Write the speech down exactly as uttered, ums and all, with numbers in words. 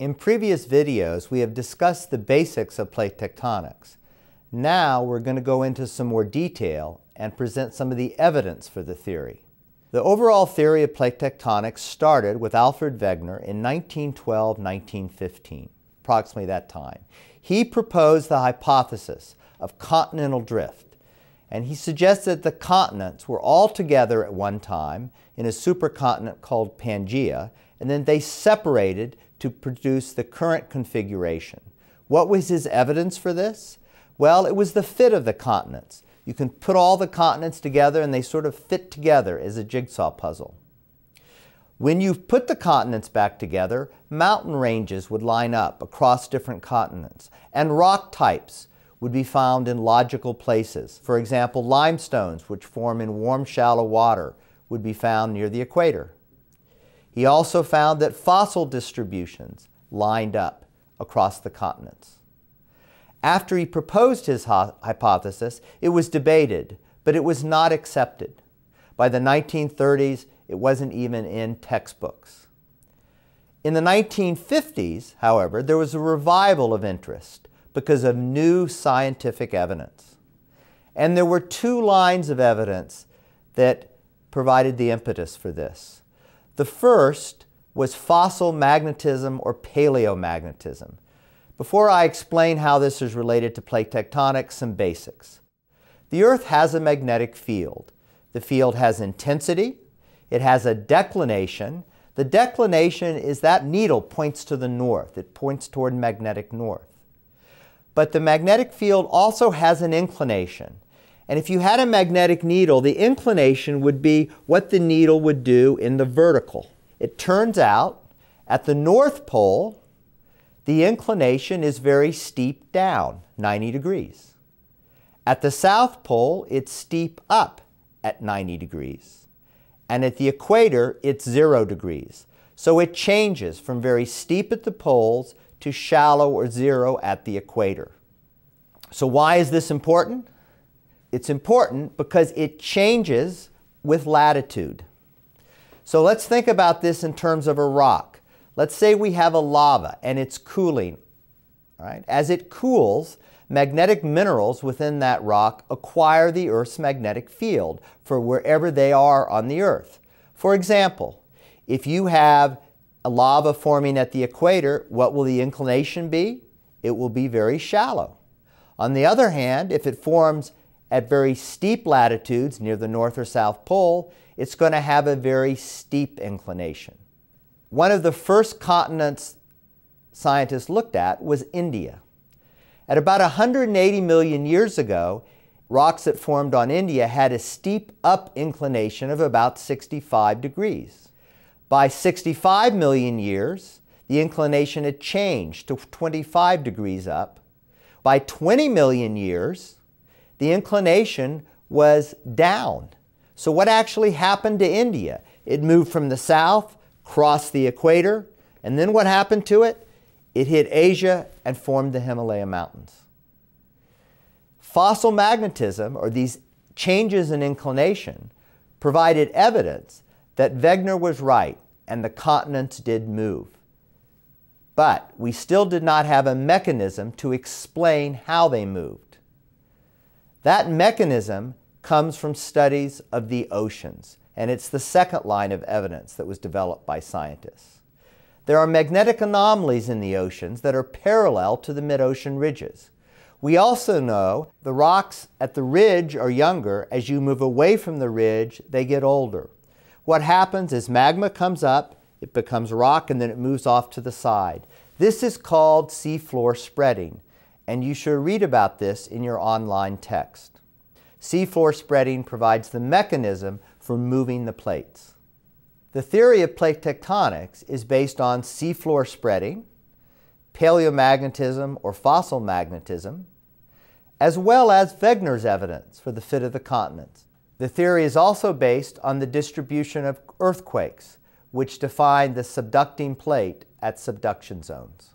In previous videos, we have discussed the basics of plate tectonics. Now we're going to go into some more detail and present some of the evidence for the theory. The overall theory of plate tectonics started with Alfred Wegner in nineteen twelve to nineteen fifteen, approximately that time. He proposed the hypothesis of continental drift, and he suggested the continents were all together at one time in a supercontinent called Pangaea, and then they separated to produce the current configuration. What was his evidence for this? Well, it was the fit of the continents. You can put all the continents together and they sort of fit together as a jigsaw puzzle. When you put the continents back together, mountain ranges would line up across different continents, and rock types would be found in logical places. For example, limestones, which form in warm, shallow water, would be found near the equator. He also found that fossil distributions lined up across the continents. After he proposed his hypothesis, it was debated, but it was not accepted. By the nineteen thirties, it wasn't even in textbooks. In the nineteen fifties, however, there was a revival of interest because of new scientific evidence. And there were two lines of evidence that provided the impetus for this. The first was fossil magnetism or paleomagnetism. Before I explain how this is related to plate tectonics, some basics. The Earth has a magnetic field. The field has intensity. It has a declination. The declination is that needle points to the north. It points toward magnetic north. But the magnetic field also has an inclination. And if you had a magnetic needle, the inclination would be what the needle would do in the vertical. It turns out, at the North Pole, the inclination is very steep down, ninety degrees. At the South Pole, it's steep up at ninety degrees. And at the equator, it's zero degrees. So it changes from very steep at the poles to shallow or zero at the equator. So why is this important? It's important because it changes with latitude. So let's think about this in terms of a rock. Let's say we have a lava and it's cooling. All right? As it cools, magnetic minerals within that rock acquire the Earth's magnetic field for wherever they are on the Earth. For example, if you have a lava forming at the equator, what will the inclination be? It will be very shallow. On the other hand, if it forms at very steep latitudes near the North or South Pole, it's going to have a very steep inclination. One of the first continents scientists looked at was India. At about one hundred eighty million years ago, rocks that formed on India had a steep up inclination of about sixty-five degrees. By sixty-five million years, the inclination had changed to twenty-five degrees up. By twenty million years, the inclination was down. So what actually happened to India? It moved from the south, crossed the equator, and then what happened to it? It hit Asia and formed the Himalaya Mountains. Fossil magnetism, or these changes in inclination, provided evidence that Wegner was right and the continents did move. But we still did not have a mechanism to explain how they moved. That mechanism comes from studies of the oceans, and it's the second line of evidence that was developed by scientists. There are magnetic anomalies in the oceans that are parallel to the mid-ocean ridges. We also know the rocks at the ridge are younger. As you move away from the ridge, they get older. What happens is magma comes up, it becomes rock, and then it moves off to the side. This is called seafloor spreading, and you should read about this in your online text. Seafloor spreading provides the mechanism for moving the plates. The theory of plate tectonics is based on seafloor spreading, paleomagnetism or fossil magnetism, as well as Wegner's evidence for the fit of the continents. The theory is also based on the distribution of earthquakes, which define the subducting plate at subduction zones.